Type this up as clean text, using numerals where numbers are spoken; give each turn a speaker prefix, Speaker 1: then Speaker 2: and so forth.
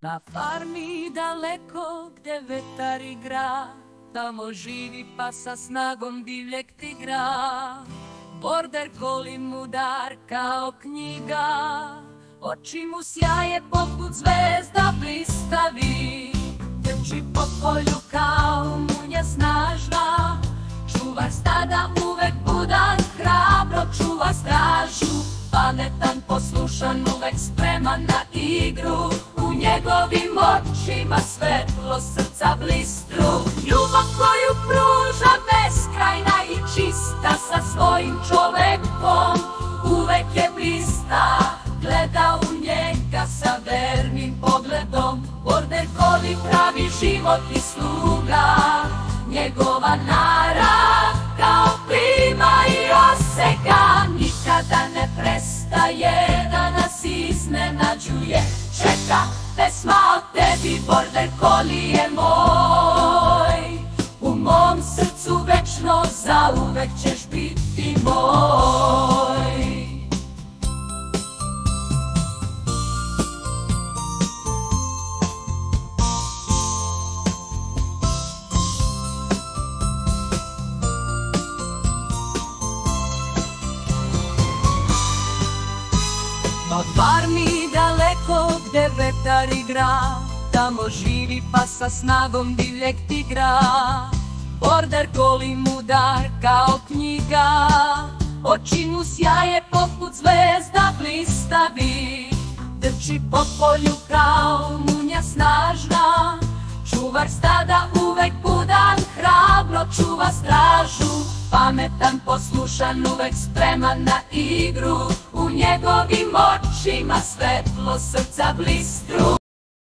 Speaker 1: Na farmi daleko gde vetar igra, tamo živi pas sa snagom divljeg tigra. Border collie mudar kao knjiga, oči mu sjaje poput zvezda blistavi. Trči po polju kao munja snažna, čuvar stada uvek budan, hrabro čuva stražu. Pametan, poslušan, uvek spreman na igru, u njegovim očima svetlo srca blistru. Ljubav koju pruža beskrajna i čista, sa svojim čovekom uvek je blista. Gleda u njega sa vernim pogledom, border collie pravi život i sluga. Njegova narav kao klima i oseka, nikada ne prestaje da nas iznenađuje. Čeka pesma o tebi, border collie moj, u mom srcu večno zauvek ćeš biti moj. Na farmi daleko gde vetar igra, tamo živi pas sa snagom divljeg tigra. Border collie mudar kao knjiga, oči mu sjaje poput zvezda blistavi. Trči po polju kao munja snažna, čuvar stada uvek budan, hrabro čuva stražu. Pametan, poslušan, uvek spreman na igru, u njegovim očima svetlo srca blistru.